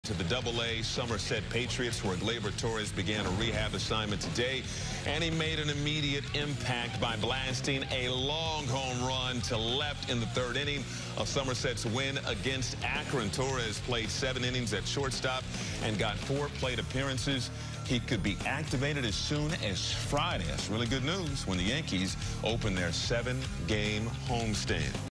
To the AA Somerset Patriots, where Gleyber Torres began a rehab assignment today, and he made an immediate impact by blasting a long home run to left in the third inning of Somerset's win against Akron. Torres played 7 innings at shortstop and got 4 plate appearances. He could be activated as soon as Friday. That's really good news when the Yankees open their 7-game homestand.